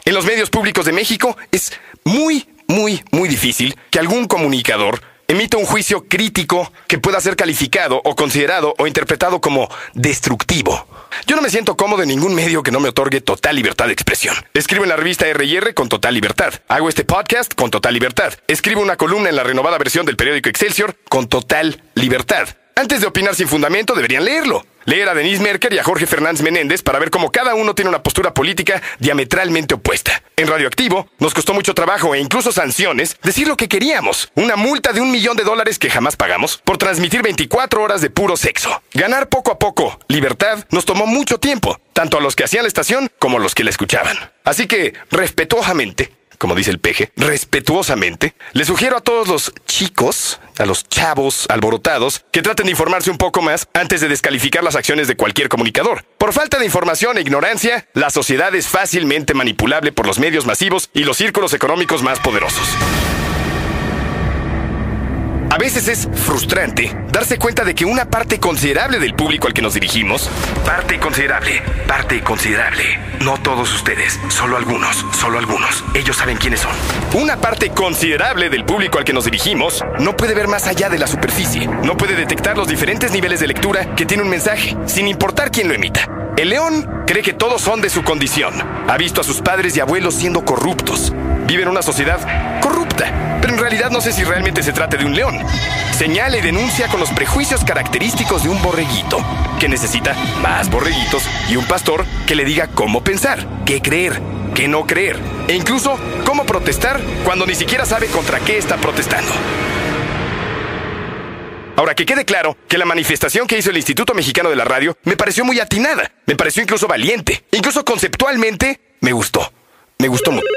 En los medios públicos de México es muy difícil que algún comunicador emita un juicio crítico que pueda ser calificado o considerado o interpretado como destructivo. Yo no me siento cómodo en ningún medio que no me otorgue total libertad de expresión. Escribo en la revista R&R con total libertad. Hago este podcast con total libertad. Escribo una columna en la renovada versión del periódico Excelsior con total libertad. Antes de opinar sin fundamento, deberían leerlo. Leer a Denise Merker y a Jorge Fernández Menéndez para ver cómo cada uno tiene una postura política diametralmente opuesta. En Radioactivo, nos costó mucho trabajo e incluso sanciones decir lo que queríamos. Una multa de $1 millón que jamás pagamos por transmitir 24 horas de puro sexo. Ganar poco a poco libertad nos tomó mucho tiempo, tanto a los que hacían la estación como a los que la escuchaban. Así que, respetuosamente, como dice el peje, respetuosamente, le sugiero a todos los chicos, a los chavos alborotados, que traten de informarse un poco más antes de descalificar las acciones de cualquier comunicador. Por falta de información e ignorancia, la sociedad es fácilmente manipulable por los medios masivos y los círculos económicos más poderosos. A veces es frustrante darse cuenta de que una parte considerable del público al que nos dirigimos, parte considerable, no todos ustedes, solo algunos, ellos saben quiénes son. Una parte considerable del público al que nos dirigimos no puede ver más allá de la superficie, no puede detectar los diferentes niveles de lectura que tiene un mensaje, sin importar quién lo emita. El león cree que todos son de su condición. Ha visto a sus padres y abuelos siendo corruptos. Vive en una sociedad corrupta, pero en realidad no sé si realmente se trata de un león. Señala y denuncia con los prejuicios característicos de un borreguito, que necesita más borreguitos y un pastor que le diga cómo pensar, qué creer, qué no creer, e incluso cómo protestar cuando ni siquiera sabe contra qué está protestando. Ahora, que quede claro que la manifestación que hizo el Instituto Mexicano de la Radio me pareció muy atinada, me pareció incluso valiente, incluso conceptualmente me gustó mucho.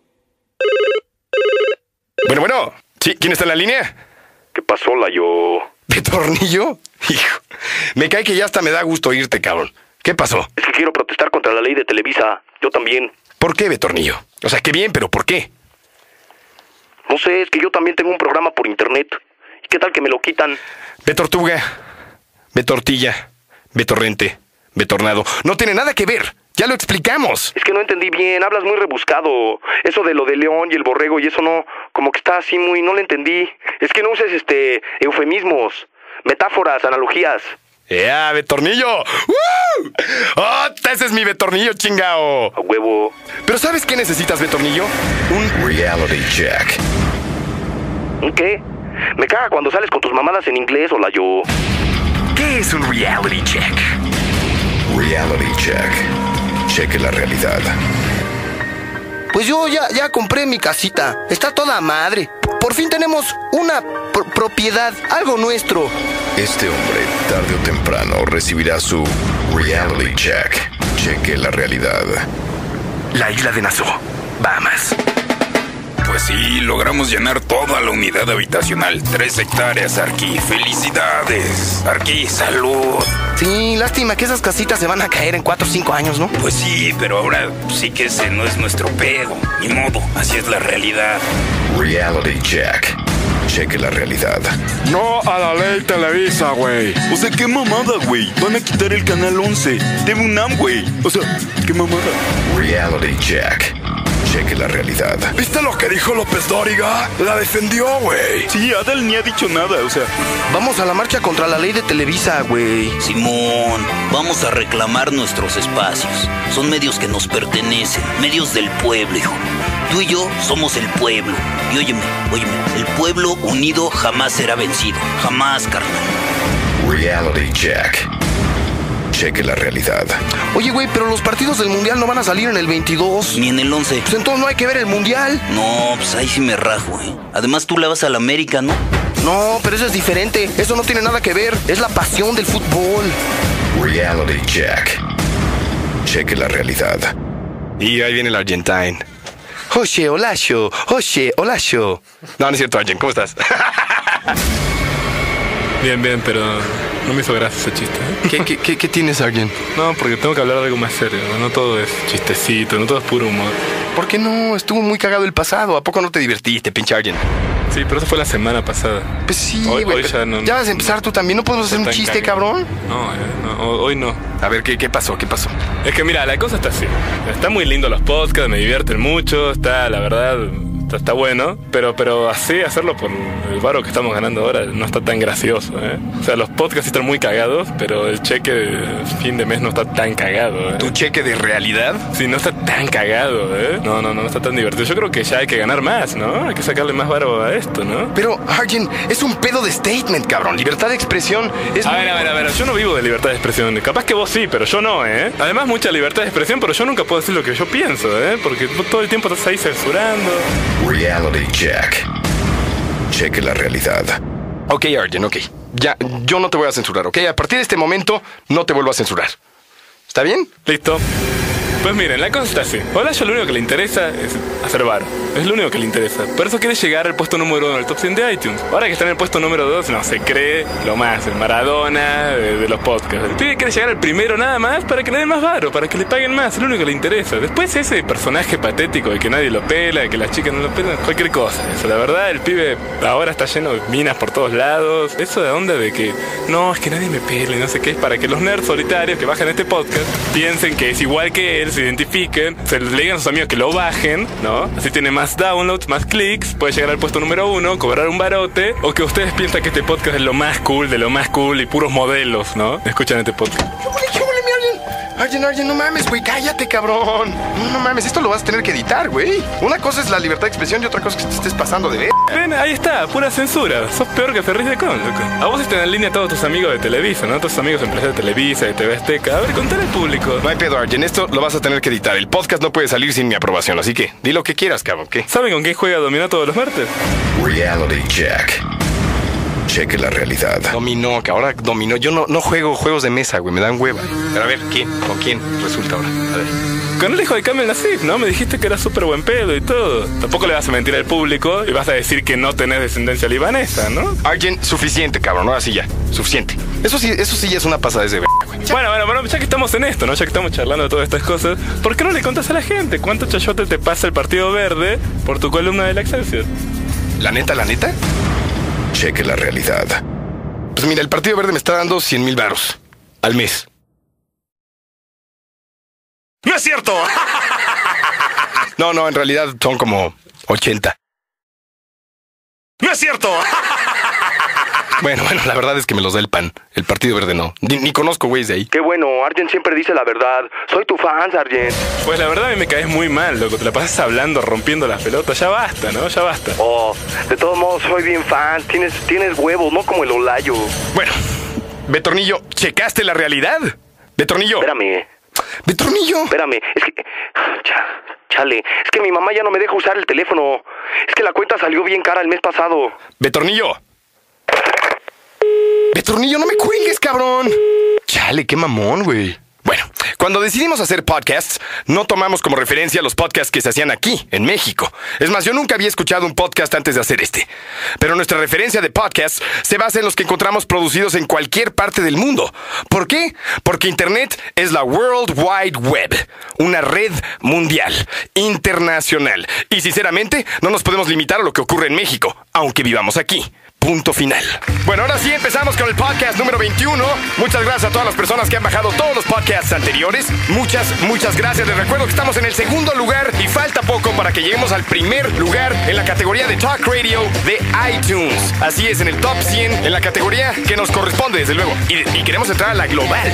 Bueno, ¿sí? ¿Quién está en la línea? ¿Qué pasó, Layo? ¿Betornillo? Hijo, me cae que ya hasta me da gusto oírte, cabrón. ¿Qué pasó? Es que quiero protestar contra la ley de Televisa. Yo también. ¿Por qué, Betornillo? O sea, qué bien, pero ¿por qué? No sé, es que yo también tengo un programa por internet. ¿Y qué tal que me lo quitan? Betortuga, Betortilla, Betorrente, Betornado. No tiene nada que ver. Ya lo explicamos. Es que no entendí bien, hablas muy rebuscado. Eso de lo del león y el borrego y eso no, como que está así muy, no lo entendí. Es que no uses eufemismos, metáforas, analogías. ¡Ya, Betornillo! ¡Woo! ¡Oh, ese es mi Betornillo, chingao! A huevo. Pero ¿sabes qué necesitas, Betornillo? Un reality check. ¿Un qué? Me caga cuando sales con tus mamadas en inglés, o Layo. ¿Qué es un reality check? Reality check. Cheque la realidad. Pues yo ya compré mi casita. Está toda madre. Por fin tenemos una propiedad, algo nuestro. Este hombre, tarde o temprano, recibirá su reality check. Cheque la realidad. La isla de Nassau, Bahamas. Pues sí, logramos llenar toda la unidad habitacional. 3 hectáreas, Arqui. ¡Felicidades! Arqui, salud. Sí, lástima que esas casitas se van a caer en 4 o 5 años, ¿no? Pues sí, pero ahora sí que ese no es nuestro pedo. Ni modo, así es la realidad. Reality check. Cheque la realidad. No a la ley Televisa, güey. O sea, qué mamada, güey. Van a quitar el canal 11. TV UNAM, güey. O sea, qué mamada. Reality check. Cheque la realidad. ¿Viste lo que dijo López Dóriga? La defendió, güey. Sí, Adal ni ha dicho nada, o sea. Vamos a la marcha contra la ley de Televisa, güey. Simón, vamos a reclamar nuestros espacios. Son medios que nos pertenecen, medios del pueblo, hijo. Tú y yo somos el pueblo. Y óyeme, el pueblo unido jamás será vencido. Jamás, carnal. Reality check. Cheque la realidad. Oye, güey, pero los partidos del Mundial no van a salir en el 22. Ni en el 11. Pues entonces no hay que ver el Mundial. No, pues ahí sí me rajo, ¿eh? Además tú le vas a la América, ¿no? No, pero eso es diferente. Eso no tiene nada que ver. Es la pasión del fútbol. Reality check. Cheque la realidad. Y ahí viene el Argentine. Oye, Holasio. No es cierto, Argent. ¿Cómo estás? Bien, pero no me hizo gracia ese chiste. ¿Qué tienes, Argent? No, porque tengo que hablar de algo más serio. No todo es chistecito, no todo es puro humor. ¿Por qué no? Estuvo muy cagado el pasado. ¿A poco no te divertiste, pinche Argent? Sí, pero eso fue la semana pasada. Pues sí, Hoy güey. ya no- Ya vas a empezar tú también. ¿No podemos hacer un Tan chiste, cagado. cabrón? No, hoy no. A ver, ¿qué pasó? ¿Qué pasó? Es que mira, la cosa está así. Está muy lindo los podcasts, me divierten mucho, está, la verdad, está bueno, pero así hacerlo por el varo que estamos ganando ahora no está tan gracioso, ¿eh? O sea, los podcasts están muy cagados, pero el cheque de fin de mes no está tan cagado, ¿eh? ¿Tu cheque de realidad? Sí, no está tan cagado, ¿eh? No está tan divertido. Yo creo que ya hay que ganar más, ¿no? Hay que sacarle más varo a esto, ¿no? Pero, Arjen, es un pedo de statement, cabrón. Libertad de expresión es... A ver, yo no vivo de libertad de expresión. Capaz que vos sí, pero yo no, ¿eh? Además, mucha libertad de expresión, pero yo nunca puedo decir lo que yo pienso, ¿eh? Porque todo el tiempo estás ahí censurando. Reality check. Cheque la realidad. Ok, Arjen, ok. Ya, yo no te voy a censurar, ¿ok? A partir de este momento, no te vuelvo a censurar. ¿Está bien? Listo. Pues miren, la cosa está así. Hola, yo lo único que le interesa es hacer varo. Es lo único que le interesa. Por eso quiere llegar al puesto número 1 del top 100 de iTunes. Ahora que está en el puesto número 2, no, se cree lo más, el Maradona de los podcasts. El pibe quiere llegar al primero nada más para que le den más varo, para que le paguen más. Es lo único que le interesa. Después ese personaje patético de que nadie lo pela, de que las chicas no lo pelan, cualquier cosa. Eso, la verdad, el pibe ahora está lleno de minas por todos lados. Eso de onda de que, no, es que nadie me pela y no sé qué, es para que los nerds solitarios que bajan este podcast piensen que es igual que él, se identifiquen, se le digan a sus amigos que lo bajen, ¿no? Así tiene más downloads, más clics, puede llegar al puesto número 1, cobrar un barote, o que ustedes piensan que este podcast es lo más cool de lo más cool y puros modelos, ¿no? Escuchan este podcast. ¿Qué huele, mi Arjen, no mames, güey, cállate, cabrón. No mames, esto lo vas a tener que editar, güey. Una cosa es la libertad de expresión y otra cosa es que te estés pasando de ver. Ven, ahí está, pura censura. Sos peor que Ferris de Con, loco. A vos están en línea todos tus amigos de Televisa, ¿no? Todos tus amigos empresarios de Televisa, de TV Azteca. A ver, contale al público. No hay pedo, Arjen, esto lo vas a tener que editar. El podcast no puede salir sin mi aprobación, así que di lo que quieras, cabrón, ¿qué? ¿Saben con quién juega Dominó todos los martes? Reality check. Cheque la realidad. Dominó, que ahora dominó. Yo no juego juegos de mesa, güey, me dan hueva. Pero a ver, ¿quién? ¿Con quién resulta ahora? A ver. Con el hijo de Kamel Nassif, ¿no? Me dijiste que era súper buen pedo y todo. Tampoco le vas a mentir al público y vas a decir que no tenés descendencia libanesa, ¿no? Arjen, suficiente, cabrón, ahora sí ya. Suficiente. Eso sí ya es una pasada de güey. Bueno, ya que estamos en esto, ¿no? Ya que estamos charlando de todas estas cosas, ¿por qué no le contás a la gente cuánto chayote te pasa el Partido Verde por tu columna del Excelsior? ¿La neta? Cheque la realidad. Pues mira, el Partido Verde me está dando 100,000 varos al mes. ¡No es cierto! No, en realidad son como 80. ¡No es cierto! Bueno, la verdad es que me los da el PAN. El Partido Verde no. Ni conozco güeyes de ahí. Qué bueno, Arjen siempre dice la verdad. Soy tu fan, Arjen. Pues la verdad a mí me caes muy mal, loco. Te la pasas hablando, rompiendo las pelotas. Ya basta, ¿no? Ya basta. Oh, de todos modos soy bien fan. Tienes huevos, no como el Olayo. Bueno, Betornillo, ¿checaste la realidad? Betornillo. Espérame, es que... Chale, es que mi mamá ya no me deja usar el teléfono. Es que la cuenta salió bien cara el mes pasado. Betornillo, no me cuelgues, cabrón. Chale, qué mamón, güey. Bueno, cuando decidimos hacer podcasts, no tomamos como referencia los podcasts que se hacían aquí, en México. Es más, yo nunca había escuchado un podcast antes de hacer este. Pero nuestra referencia de podcasts se basa en los que encontramos producidos en cualquier parte del mundo. ¿Por qué? Porque Internet es la World Wide Web, una red mundial, internacional. Y sinceramente, no nos podemos limitar a lo que ocurre en México, aunque vivamos aquí. Punto final. Bueno, ahora sí empezamos con el podcast número 21. Muchas gracias a todas las personas que han bajado todos los podcasts anteriores. Muchas gracias. Les recuerdo que estamos en el segundo lugar y falta poco para que lleguemos al primer lugar en la categoría de Talk Radio de iTunes. Así es, en el top 100, en la categoría que nos corresponde, desde luego. Y queremos entrar a la global.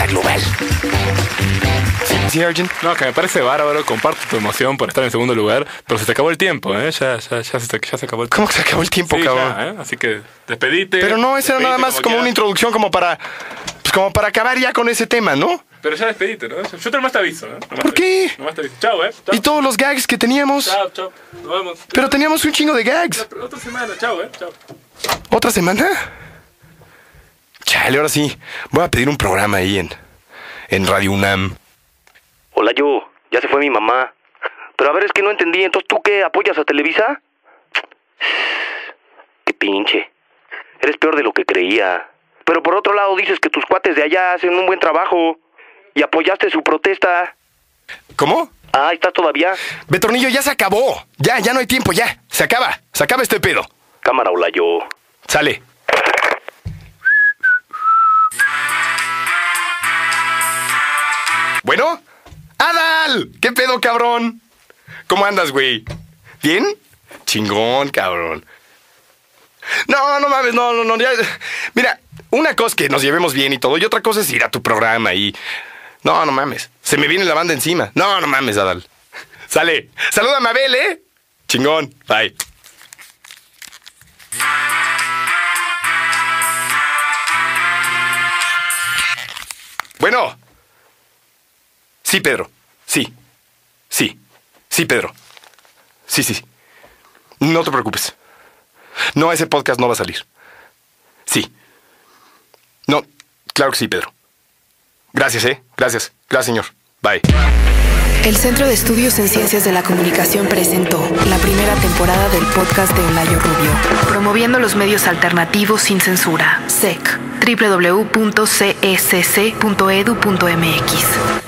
¿Sí, Arjen? No, que me parece bárbaro, comparto tu emoción por estar en segundo lugar, pero se te acabó el tiempo, ¿eh? Ya se acabó el tiempo. ¿Cómo que se acabó el tiempo, sí, cabrón? Ya, ¿eh? Así que despedite. Pero no, esa era nada más como una introducción como para acabar ya con ese tema, ¿no? Pero ya despedite, ¿no? Yo nomás te aviso, ¿eh? ¿Por qué? Nomás te aviso. Chao, ¿eh? Chao. Y todos los gags que teníamos. Chao. Nos vemos. Pero teníamos un chingo de gags. Otra semana, chao, ¿eh? Chao. ¿Otra semana? Chale, ahora sí. Voy a pedir un programa ahí en Radio UNAM. Olayo, ya se fue mi mamá. Pero a ver, es que no entendí. ¿Entonces tú qué, apoyas a Televisa? Qué pinche. Eres peor de lo que creía. Pero por otro lado dices que tus cuates de allá hacen un buen trabajo. Y apoyaste su protesta. ¿Cómo? Ah, ¿estás todavía? Betornillo, ya se acabó. Ya no hay tiempo, ya. Se acaba este pedo. Cámara, Olayo. Sale. Bueno, Adal, ¿qué pedo, cabrón? ¿Cómo andas, güey? ¿Bien? Chingón, cabrón. No mames, no, ya. Mira, una cosa es que nos llevemos bien y todo, y otra cosa es ir a tu programa y... No mames, se me viene la banda encima. No mames, Adal. Sale, salúdame a Abel, ¿eh? Chingón, bye. Bueno. Sí, Pedro. Sí, Pedro. Sí. No te preocupes. No, ese podcast no va a salir. Sí. No, claro que sí, Pedro. Gracias, Gracias, señor. Bye. El Centro de Estudios en Ciencias de la Comunicación presentó la primera temporada del podcast de Olayo Rubio, promoviendo los medios alternativos sin censura. SEC, www.cesc.edu.mx.